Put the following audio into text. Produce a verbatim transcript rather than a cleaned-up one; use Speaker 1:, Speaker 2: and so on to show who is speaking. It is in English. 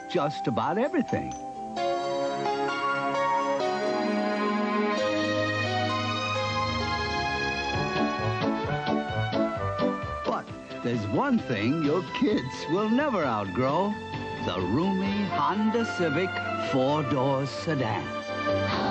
Speaker 1: just about everything. But there's one thing your kids will never outgrow: the roomy Honda Civic four-door sedan.